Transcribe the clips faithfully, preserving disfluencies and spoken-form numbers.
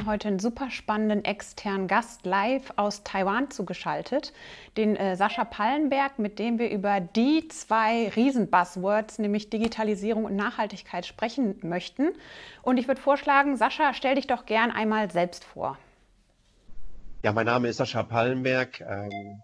heute einen super spannenden externen Gast live aus Taiwan zugeschaltet, den äh, Sascha Pallenberg, mit dem wir über die zwei Riesen-Buzzwords, nämlich Digitalisierung und Nachhaltigkeit, sprechen möchten. Und ich würde vorschlagen, Sascha, stell dich doch gern einmal selbst vor. Ja, mein Name ist Sascha Pallenberg, ähm,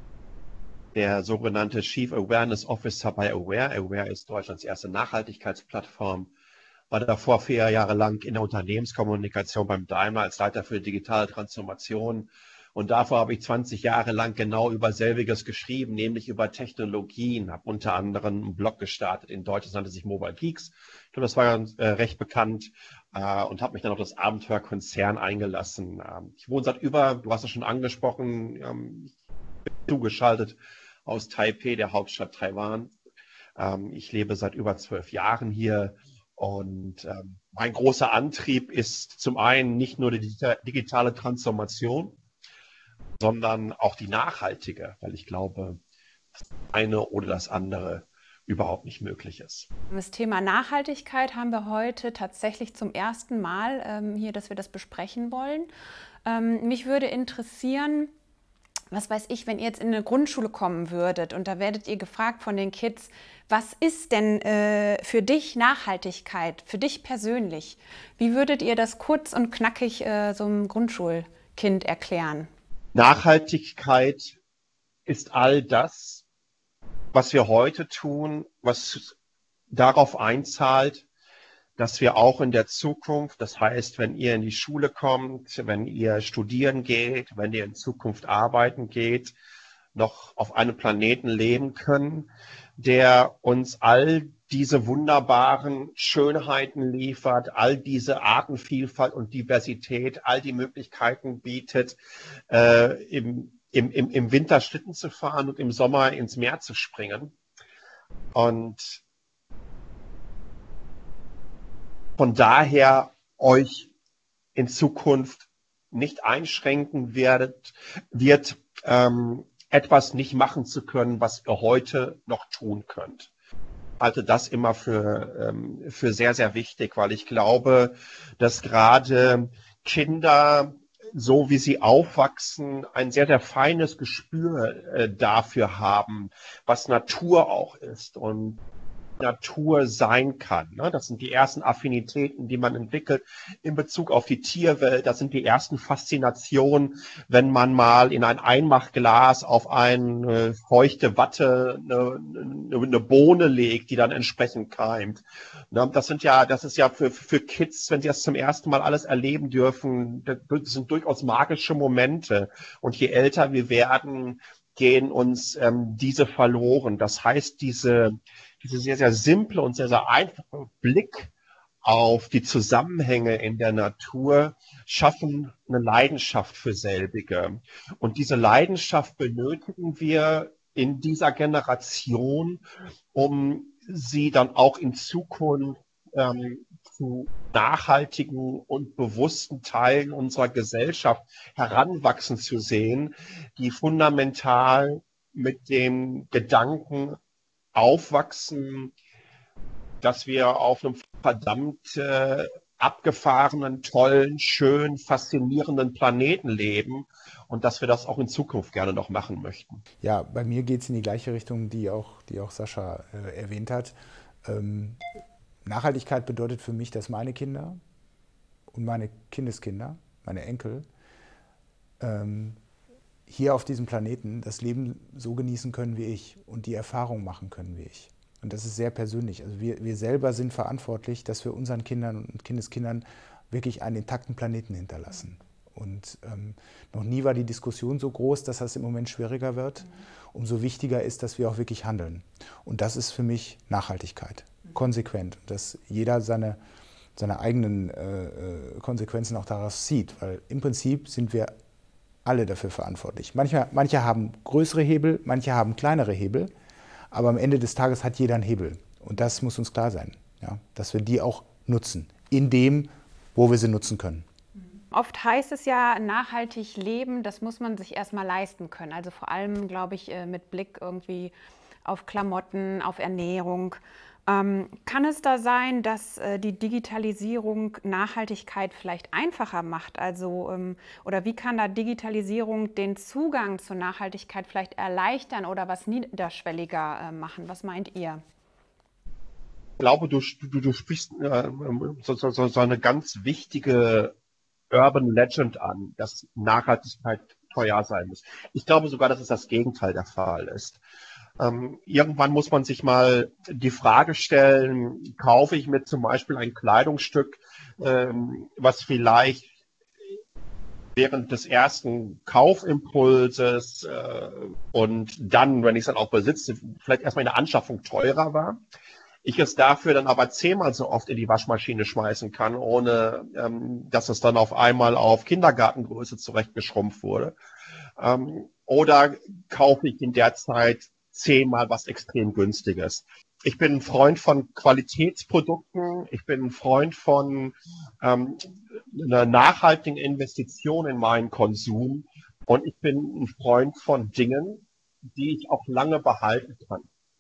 der sogenannte Chief Awareness Officer bei Aware. Aware ist Deutschlands erste Nachhaltigkeitsplattform. War davor vier Jahre lang in der Unternehmenskommunikation beim Daimler als Leiter für digitale Transformation. Und davor habe ich zwanzig Jahre lang genau über selbiges geschrieben, nämlich über Technologien. Habe unter anderem einen Blog gestartet in Deutsch, das nannte sich Mobile Geeks. Ich glaube, das war äh, recht bekannt äh, und habe mich dann auf das Abenteuer Konzern eingelassen. Ähm, ich wohne seit über, du hast es schon angesprochen, ähm, zugeschaltet aus Taipei, der Hauptstadt Taiwan. Ähm, ich lebe seit über zwölf Jahren hier. Und ähm, mein großer Antrieb ist zum einen nicht nur die digitale Transformation, sondern auch die nachhaltige, weil ich glaube, das eine oder das andere überhaupt nicht möglich ist. Das Thema Nachhaltigkeit haben wir heute tatsächlich zum ersten Mal ähm, hier, dass wir das besprechen wollen. Ähm, mich würde interessieren, was weiß ich, wenn ihr jetzt in eine Grundschule kommen würdet und da werdet ihr gefragt von den Kids, was ist denn äh, für dich Nachhaltigkeit, für dich persönlich? Wie würdet ihr das kurz und knackig äh, so einem Grundschulkind erklären? Nachhaltigkeit ist all das, was wir heute tun, was darauf einzahlt, dass wir auch in der Zukunft, das heißt, wenn ihr in die Schule kommt, wenn ihr studieren geht, wenn ihr in Zukunft arbeiten geht, noch auf einem Planeten leben können, der uns all diese wunderbaren Schönheiten liefert, all diese Artenvielfalt und Diversität, all die Möglichkeiten bietet, äh, im, im, im Winter Schlitten zu fahren und im Sommer ins Meer zu springen. Und von daher euch in Zukunft nicht einschränken werdet, wird, ähm, etwas nicht machen zu können, was ihr heute noch tun könnt. Ich halte das immer für, ähm, für sehr, sehr wichtig, weil ich glaube, dass gerade Kinder, so wie sie aufwachsen, ein sehr, sehr feines Gespür äh, dafür haben, was Natur auch ist und Natur sein kann. Ne? Das sind die ersten Affinitäten, die man entwickelt in Bezug auf die Tierwelt. Das sind die ersten Faszinationen, wenn man mal in ein Einmachglas auf eine feuchte Watte eine, eine, eine Bohne legt, die dann entsprechend keimt. Ne? Das sind ja, das ist ja für, für Kids, wenn sie das zum ersten Mal alles erleben dürfen, das sind durchaus magische Momente. Und je älter wir werden, gehen uns ähm, diese verloren. Das heißt, diese diese sehr, sehr simple und sehr, sehr einfache Blick auf die Zusammenhänge in der Natur schaffen eine Leidenschaft für selbige. Und diese Leidenschaft benötigen wir in dieser Generation, um sie dann auch in Zukunft ähm, zu nachhaltigen und bewussten Teilen unserer Gesellschaft heranwachsen zu sehen, die fundamental mit dem Gedanken aufwachsen, dass wir auf einem verdammt äh, abgefahrenen, tollen, schön, faszinierenden Planeten leben und dass wir das auch in Zukunft gerne noch machen möchten. Ja, bei mir geht es in die gleiche Richtung, die auch, die auch Sascha äh, erwähnt hat. Ähm, Nachhaltigkeit bedeutet für mich, dass meine Kinder und meine Kindeskinder, meine Enkel, ähm, hier auf diesem Planeten das Leben so genießen können wie ich und die Erfahrung machen können wie ich. Und das ist sehr persönlich. Also wir, wir selber sind verantwortlich, dass wir unseren Kindern und Kindeskindern wirklich einen intakten Planeten hinterlassen. Und ähm, noch nie war die Diskussion so groß, dass das im Moment schwieriger wird. Umso wichtiger ist, dass wir auch wirklich handeln. Und das ist für mich Nachhaltigkeit, konsequent. Dass jeder seine, seine eigenen äh, Konsequenzen auch daraus zieht. Weil im Prinzip sind wir alle dafür verantwortlich. Manche, manche haben größere Hebel, manche haben kleinere Hebel, aber am Ende des Tages hat jeder einen Hebel. Und das muss uns klar sein, ja, dass wir die auch nutzen, in dem, wo wir sie nutzen können. Oft heißt es ja, nachhaltig leben, das muss man sich erstmal leisten können. Also vor allem, glaube ich, mit Blick irgendwie auf Klamotten, auf Ernährung. Ähm, kann es da sein, dass äh, die Digitalisierung Nachhaltigkeit vielleicht einfacher macht? Also, ähm, oder wie kann da Digitalisierung den Zugang zur Nachhaltigkeit vielleicht erleichtern oder was niederschwelliger äh, machen? Was meint ihr? Ich glaube, du, du, du sprichst äh, so, so, so so eine ganz wichtige Urban Legend an, dass Nachhaltigkeit teuer sein muss. Ich glaube sogar, dass es das Gegenteil der Fall ist. Ähm, irgendwann muss man sich mal die Frage stellen, kaufe ich mir zum Beispiel ein Kleidungsstück, ähm, was vielleicht während des ersten Kaufimpulses äh, und dann, wenn ich es dann auch besitze, vielleicht erstmal in der Anschaffung teurer war. Ich es dafür dann aber zehnmal so oft in die Waschmaschine schmeißen kann, ohne ähm, dass es dann auf einmal auf Kindergartengröße zurechtgeschrumpft wurde. Ähm, oder kaufe ich in der Zeit zehnmal was extrem Günstiges. Ich bin ein Freund von Qualitätsprodukten. Ich bin ein Freund von ähm, einer nachhaltigen Investition in meinen Konsum. Und ich bin ein Freund von Dingen, die ich auch lange behalten kann.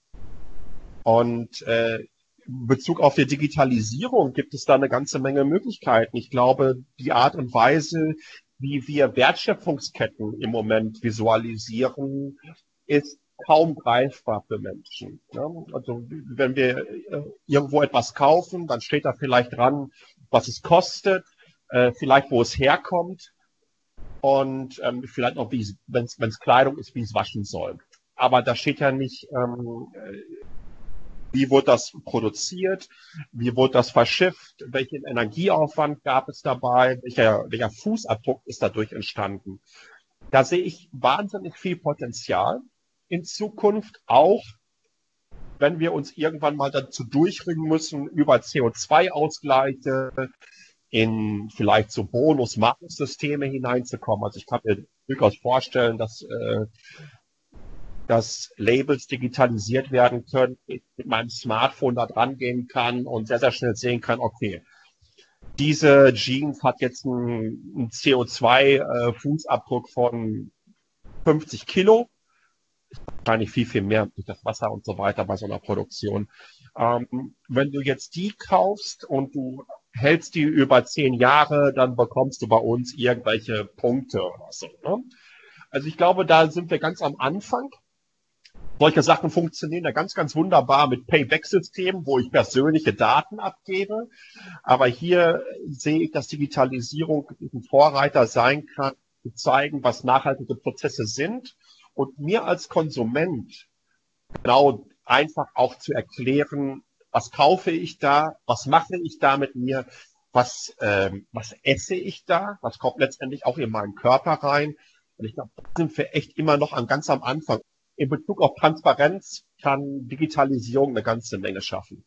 Und äh, in Bezug auf die Digitalisierung gibt es da eine ganze Menge Möglichkeiten. Ich glaube, die Art und Weise, wie wir Wertschöpfungsketten im Moment visualisieren, ist kaum greifbar für Menschen. Ja? Also wenn wir äh, irgendwo etwas kaufen, dann steht da vielleicht dran, was es kostet, äh, vielleicht wo es herkommt und ähm, vielleicht auch, wenn es Kleidung ist, wie es waschen soll. Aber da steht ja nicht, ähm, wie wurde das produziert, wie wurde das verschifft, welchen Energieaufwand gab es dabei, welcher, welcher Fußabdruck ist dadurch entstanden. Da sehe ich wahnsinnig viel Potenzial in Zukunft, auch wenn wir uns irgendwann mal dazu durchringen müssen, über C O zwei Ausgleiche in vielleicht so Bonus-Malus-Systeme hineinzukommen. Also ich kann mir durchaus vorstellen, dass äh, dass Labels digitalisiert werden können, ich mit meinem Smartphone da dran gehen kann und sehr, sehr schnell sehen kann, okay, diese Jeans hat jetzt einen, einen C O zwei Fußabdruck von fünfzig Kilo. Wahrscheinlich viel, viel mehr durch das Wasser und so weiter bei so einer Produktion. Ähm, wenn du jetzt die kaufst und du hältst die über zehn Jahre, dann bekommst du bei uns irgendwelche Punkte oder so. Ne? Also ich glaube, da sind wir ganz am Anfang. Solche Sachen funktionieren ja ganz, ganz wunderbar mit Payback-Systemen, wo ich persönliche Daten abgebe. Aber hier sehe ich, dass Digitalisierung ein Vorreiter sein kann, zu zeigen, was nachhaltige Prozesse sind und mir als Konsument genau einfach auch zu erklären, was kaufe ich da, was mache ich da mit mir, was, ähm, was esse ich da, was kommt letztendlich auch in meinen Körper rein. Und ich glaube, da sind wir echt immer noch am ganz am Anfang. In Bezug auf Transparenz kann Digitalisierung eine ganze Menge schaffen.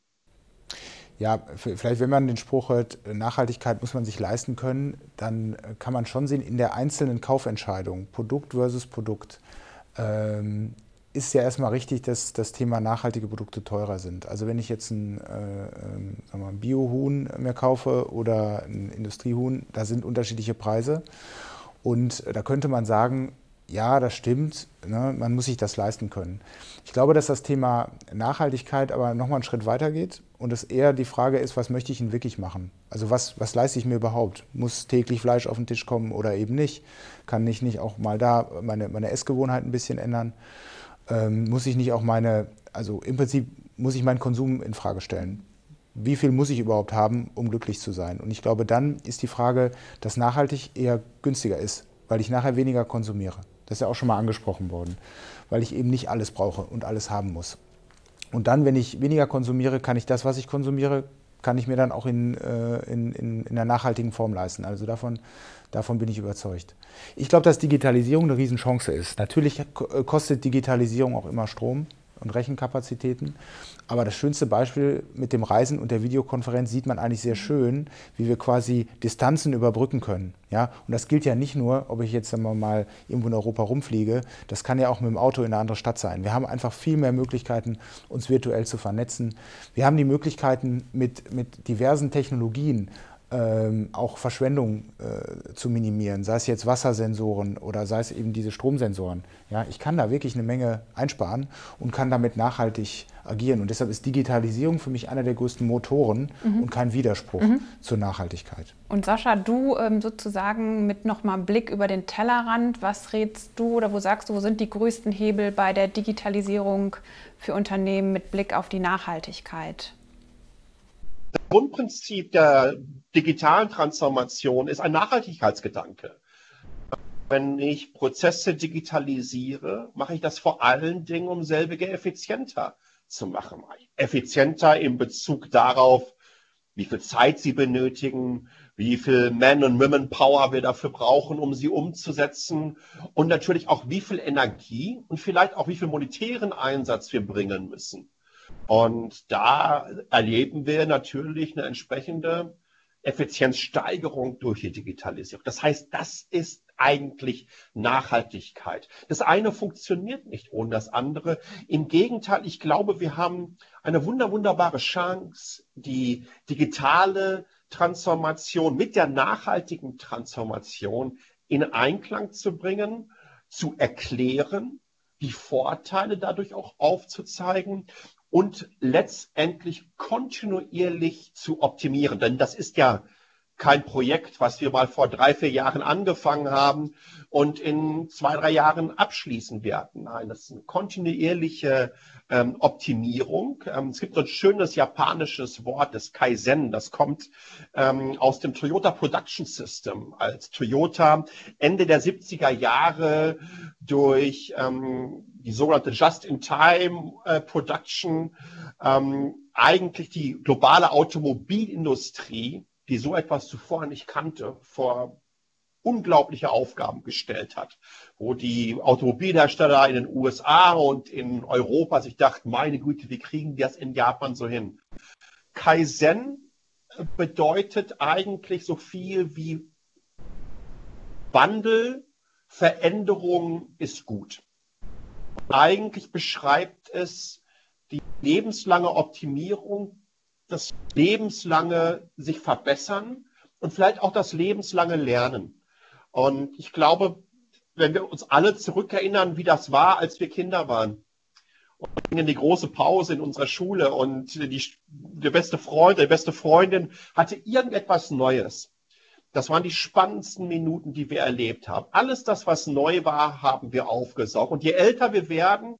Ja, vielleicht wenn man den Spruch hört, Nachhaltigkeit muss man sich leisten können, dann kann man schon sehen, in der einzelnen Kaufentscheidung, Produkt versus Produkt, ähm, ist ja erstmal richtig, dass das Thema nachhaltige Produkte teurer sind. Also wenn ich jetzt ein, äh, sagen wir, ein Biohuhn mir kaufe oder ein Industriehuhn, da sind unterschiedliche Preise. Und da könnte man sagen, ja, das stimmt, ne, man muss sich das leisten können. Ich glaube, dass das Thema Nachhaltigkeit aber nochmal einen Schritt weiter geht und es eher die Frage ist, was möchte ich denn wirklich machen? Also was, was leiste ich mir überhaupt? Muss täglich Fleisch auf den Tisch kommen oder eben nicht? Kann ich nicht auch mal da meine, meine Essgewohnheiten ein bisschen ändern? Ähm, muss ich nicht auch meine, also im Prinzip muss ich meinen Konsum in Frage stellen. Wie viel muss ich überhaupt haben, um glücklich zu sein? Und ich glaube, dann ist die Frage, dass nachhaltig eher günstiger ist, weil ich nachher weniger konsumiere. Das ist ja auch schon mal angesprochen worden, weil ich eben nicht alles brauche und alles haben muss. Und dann, wenn ich weniger konsumiere, kann ich das, was ich konsumiere, kann ich mir dann auch in, in, in, in einer nachhaltigen Form leisten. Also davon, davon bin ich überzeugt. Ich glaube, dass Digitalisierung eine Riesenchance ist. Natürlich kostet Digitalisierung auch immer Strom und Rechenkapazitäten. Aber das schönste Beispiel mit dem Reisen und der Videokonferenz sieht man eigentlich sehr schön, wie wir quasi Distanzen überbrücken können. Ja? Und das gilt ja nicht nur, ob ich jetzt sagen wir mal irgendwo in Europa rumfliege, das kann ja auch mit dem Auto in eine andere Stadt sein. Wir haben einfach viel mehr Möglichkeiten, uns virtuell zu vernetzen. Wir haben die Möglichkeiten, mit, mit diversen Technologien Ähm, auch Verschwendung äh, zu minimieren, sei es jetzt Wassersensoren oder sei es eben diese Stromsensoren. Ja, ich kann da wirklich eine Menge einsparen und kann damit nachhaltig agieren. Und deshalb ist Digitalisierung für mich einer der größten Motoren mhm. und kein Widerspruch mhm. zur Nachhaltigkeit. Und Sascha, du ähm, sozusagen mit nochmal Blick über den Tellerrand, was rätst du oder wo sagst du, wo sind die größten Hebel bei der Digitalisierung für Unternehmen mit Blick auf die Nachhaltigkeit? Das Grundprinzip der digitalen Transformation ist ein Nachhaltigkeitsgedanke. Wenn ich Prozesse digitalisiere, mache ich das vor allen Dingen, um selbige effizienter zu machen. Effizienter in Bezug darauf, wie viel Zeit sie benötigen, wie viel Man- und Women-Power wir dafür brauchen, um sie umzusetzen und natürlich auch, wie viel Energie und vielleicht auch, wie viel monetären Einsatz wir bringen müssen. Und da erleben wir natürlich eine entsprechende Effizienzsteigerung durch die Digitalisierung. Das heißt, das ist eigentlich Nachhaltigkeit. Das eine funktioniert nicht ohne das andere. Im Gegenteil, ich glaube, wir haben eine wunder, wunderbare Chance, die digitale Transformation mit der nachhaltigen Transformation in Einklang zu bringen, zu erklären, die Vorteile dadurch auch aufzuzeigen und letztendlich kontinuierlich zu optimieren. Denn das ist ja kein Projekt, was wir mal vor drei, vier Jahren angefangen haben und in zwei, drei Jahren abschließen werden. Nein, das ist eine kontinuierliche ähm, Optimierung. Ähm, es gibt so ein schönes japanisches Wort, das Kaizen, das kommt ähm, aus dem Toyota Production System, als Toyota Ende der siebziger Jahre durch ähm, die sogenannte Just-in-Time äh, Production ähm, eigentlich die globale Automobilindustrie, die so etwas zuvor nicht kannte, vor unglaubliche Aufgaben gestellt hat, wo die Automobilhersteller in den U S A und in Europa sich dachten, meine Güte, wie kriegen die das in Japan so hin? Kaizen bedeutet eigentlich so viel wie Wandel, Veränderung ist gut. Eigentlich beschreibt es die lebenslange Optimierung, das lebenslange sich verbessern und vielleicht auch das lebenslange Lernen. Und ich glaube, wenn wir uns alle zurückerinnern, wie das war, als wir Kinder waren und in die große Pause in unserer Schule und die, der beste Freund, die beste Freundin hatte irgendetwas Neues. Das waren die spannendsten Minuten, die wir erlebt haben. Alles das, was neu war, haben wir aufgesaugt. Und je älter wir werden,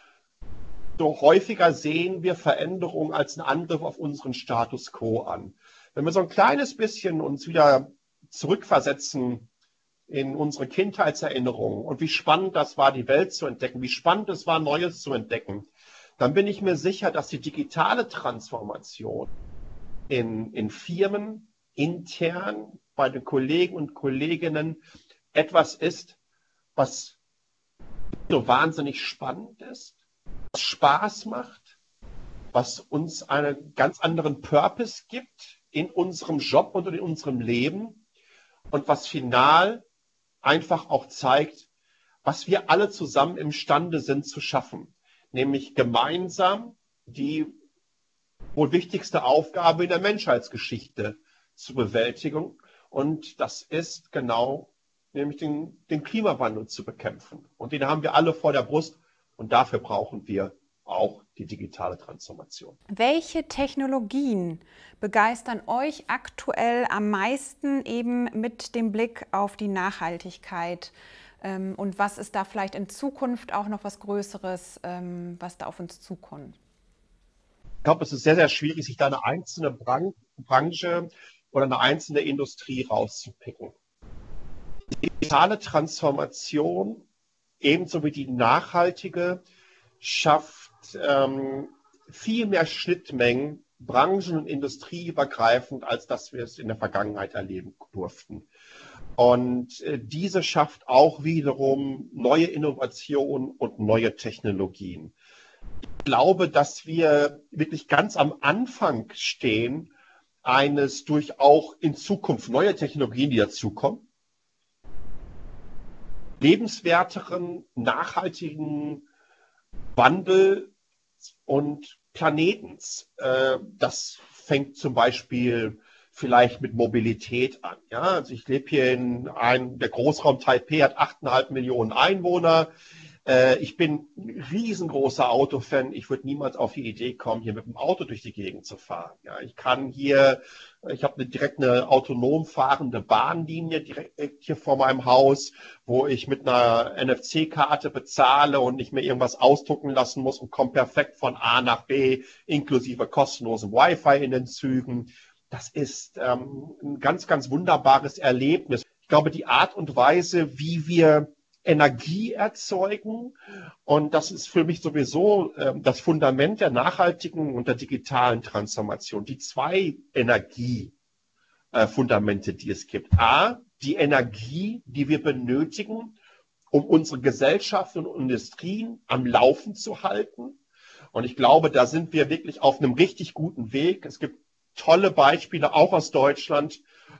so häufiger sehen wir Veränderungen als einen Angriff auf unseren Status quo an. Wenn wir so ein kleines bisschen uns wieder zurückversetzen in unsere Kindheitserinnerungen und wie spannend das war, die Welt zu entdecken, wie spannend es war, Neues zu entdecken, dann bin ich mir sicher, dass die digitale Transformation in, in Firmen, intern, bei den Kollegen und Kolleginnen etwas ist, was so wahnsinnig spannend ist, was Spaß macht, was uns einen ganz anderen Purpose gibt in unserem Job und in unserem Leben und was final einfach auch zeigt, was wir alle zusammen imstande sind zu schaffen, nämlich gemeinsam die wohl wichtigste Aufgabe in der Menschheitsgeschichte zu bewältigen. Und das ist genau nämlich den, den Klimawandel zu bekämpfen. Und den haben wir alle vor der Brust. Und dafür brauchen wir auch die digitale Transformation. Welche Technologien begeistern euch aktuell am meisten eben mit dem Blick auf die Nachhaltigkeit? Und was ist da vielleicht in Zukunft auch noch was Größeres, was da auf uns zukommt? Ich glaube, es ist sehr, sehr schwierig, sich da eine einzelne Bran- Branche oder eine einzelne Industrie rauszupicken. Die digitale Transformation, ebenso wie die nachhaltige, schafft ähm, viel mehr Schnittmengen, branchen- und industrieübergreifend, als dass wir es in der Vergangenheit erleben durften. Und äh, diese schafft auch wiederum neue Innovationen und neue Technologien. Ich glaube, dass wir wirklich ganz am Anfang stehen, eines durch auch in Zukunft neue Technologien, die dazukommen, lebenswerteren, nachhaltigen Wandel und Planetens. Das fängt zum Beispiel vielleicht mit Mobilität an. Ja, also ich lebe hier in einem, der Großraum Taipei hat acht Komma fünf Millionen Einwohner. Äh, ich bin ein riesengroßer Autofan. Ich würde niemals auf die Idee kommen, hier mit dem Auto durch die Gegend zu fahren. Ja, ich kann hier, ich habe eine, direkt eine autonom fahrende Bahnlinie direkt hier vor meinem Haus, wo ich mit einer N F C-Karte bezahle und nicht mehr irgendwas ausdrucken lassen muss und komme perfekt von A nach B, inklusive kostenlosem Wi-Fi in den Zügen. Das ist ähm, ein ganz, ganz wunderbares Erlebnis. Ich glaube, die Art und Weise, wie wir Energie erzeugen, und das ist für mich sowieso äh, das Fundament der nachhaltigen und der digitalen Transformation. Die zwei Energiefundamente, äh, die es gibt. A, die Energie, die wir benötigen, um unsere Gesellschaften und Industrien am Laufen zu halten. Und ich glaube, da sind wir wirklich auf einem richtig guten Weg. Es gibt tolle Beispiele, auch aus Deutschland,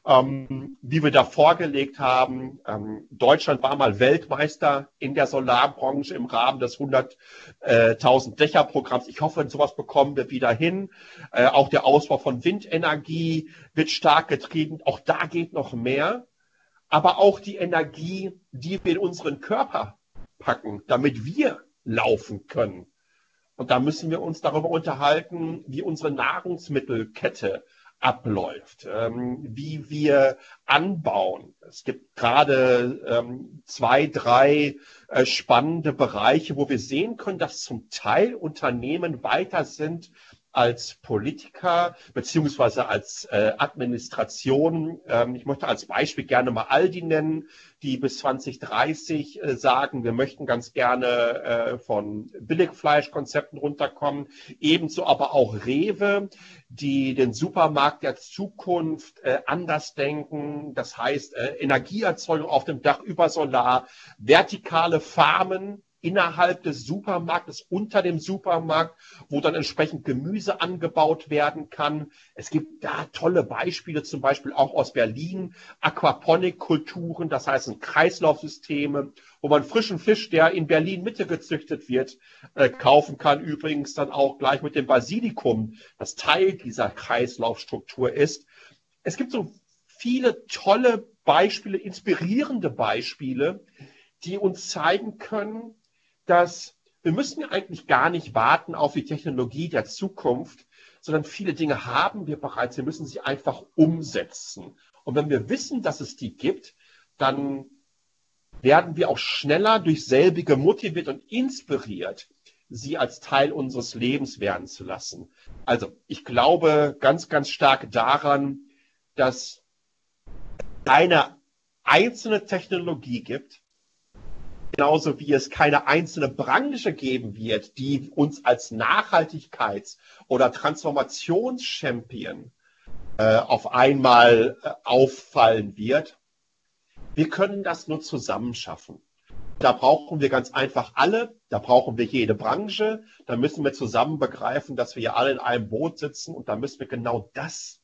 ähm, wie wir da vorgelegt haben. Ähm, Deutschland war mal Weltmeister in der Solarbranche im Rahmen des hunderttausend Dächer-Programms. Ich hoffe, sowas bekommen wir wieder hin. Äh, auch der Ausbau von Windenergie wird stark getrieben. Auch da geht noch mehr. Aber auch die Energie, die wir in unseren Körper packen, damit wir laufen können. Und da müssen wir uns darüber unterhalten, wie unsere Nahrungsmittelkette abläuft, ähm, wie wir anbauen. Es gibt gerade ähm, zwei, drei äh, spannende Bereiche, wo wir sehen können, dass zum Teil Unternehmen weiter sind als Politiker beziehungsweise als äh, Administration. Ähm, ich möchte als Beispiel gerne mal Aldi nennen, die bis zwanzig dreißig äh, sagen, wir möchten ganz gerne äh, von Billigfleischkonzepten runterkommen. Ebenso aber auch Rewe, die den Supermarkt der Zukunft äh, anders denken. Das heißt, äh, Energieerzeugung auf dem Dach über Solar, vertikale Farmen innerhalb des Supermarktes, unter dem Supermarkt, wo dann entsprechend Gemüse angebaut werden kann. Es gibt da tolle Beispiele, zum Beispiel auch aus Berlin, Aquaponik-Kulturen, das heißt Kreislaufsysteme, wo man frischen Fisch, der in Berlin Mitte gezüchtet wird, äh, kaufen kann. Übrigens dann auch gleich mit dem Basilikum, das Teil dieser Kreislaufstruktur ist. Es gibt so viele tolle Beispiele, inspirierende Beispiele, die uns zeigen können, dass wir müssen eigentlich gar nicht warten auf die Technologie der Zukunft, sondern viele Dinge haben wir bereits. Wir müssen sie einfach umsetzen. Und wenn wir wissen, dass es die gibt, dann werden wir auch schneller durch selbige motiviert und inspiriert, sie als Teil unseres Lebens werden zu lassen. Also ich glaube ganz, ganz stark daran, dass es eine einzelne Technologie gibt, genauso wie es keine einzelne Branche geben wird, die uns als Nachhaltigkeits- oder Transformationschampion äh, auf einmal äh, auffallen wird. Wir können das nur zusammen schaffen. Da brauchen wir ganz einfach alle, da brauchen wir jede Branche, da müssen wir zusammen begreifen, dass wir ja alle in einem Boot sitzen und da müssen wir genau das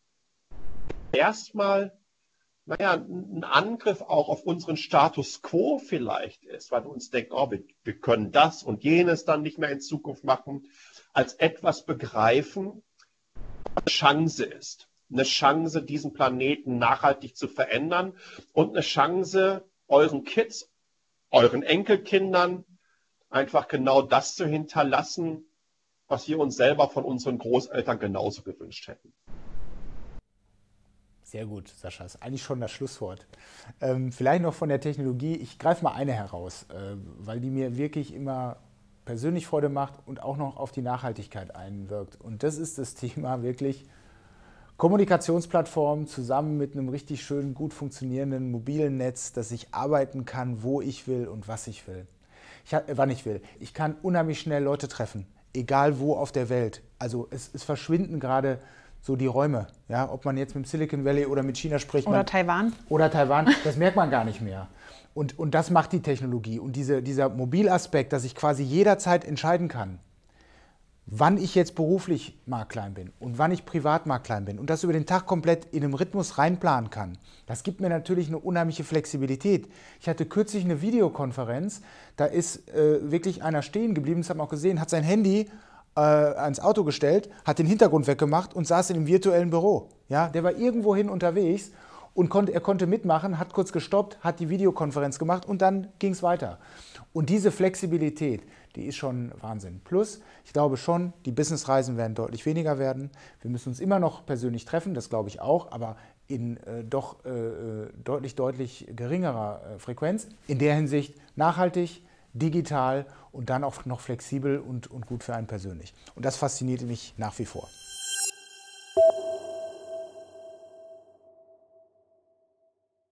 erstmal, naja, ein Angriff auch auf unseren Status quo vielleicht ist, weil wir uns denken, oh, wir, wir können das und jenes dann nicht mehr in Zukunft machen, als etwas begreifen, was eine Chance ist. Eine Chance, diesen Planeten nachhaltig zu verändern und eine Chance, euren Kids, euren Enkelkindern einfach genau das zu hinterlassen, was wir uns selber von unseren Großeltern genauso gewünscht hätten. Sehr gut, Sascha. Das ist eigentlich schon das Schlusswort. Ähm, vielleicht noch von der Technologie. Ich greife mal eine heraus, äh, weil die mir wirklich immer persönlich Freude macht und auch noch auf die Nachhaltigkeit einwirkt. Und das ist das Thema wirklich Kommunikationsplattformen zusammen mit einem richtig schönen, gut funktionierenden mobilen Netz, dass ich arbeiten kann, wo ich will und was ich will. Ich, äh, wann ich will. Ich kann unheimlich schnell Leute treffen, egal wo auf der Welt. Also es, es verschwinden gerade so die Räume, ja, ob man jetzt mit dem Silicon Valley oder mit China spricht. Oder man, Taiwan. Oder Taiwan, das merkt man gar nicht mehr. Und, und das macht die Technologie. Und diese, dieser Mobilaspekt, dass ich quasi jederzeit entscheiden kann, wann ich jetzt beruflich mal klein bin und wann ich privat mal klein bin und das über den Tag komplett in einem Rhythmus reinplanen kann, das gibt mir natürlich eine unheimliche Flexibilität. Ich hatte kürzlich eine Videokonferenz, da ist äh, wirklich einer stehen geblieben, das haben wir auch gesehen, hat sein Handy äh, ans Auto gestellt, hat den Hintergrund weggemacht und saß in einem virtuellen Büro. Ja, der war irgendwohin unterwegs Und konnte, er konnte mitmachen, hat kurz gestoppt, hat die Videokonferenz gemacht und dann ging es weiter. Und diese Flexibilität, die ist schon Wahnsinn. Plus, ich glaube schon, die Businessreisen werden deutlich weniger werden. Wir müssen uns immer noch persönlich treffen, das glaube ich auch, aber in äh, doch äh, deutlich, deutlich geringerer äh, Frequenz. In der Hinsicht nachhaltig, digital und dann auch noch flexibel und, und gut für einen persönlich. Und das fasziniert mich nach wie vor.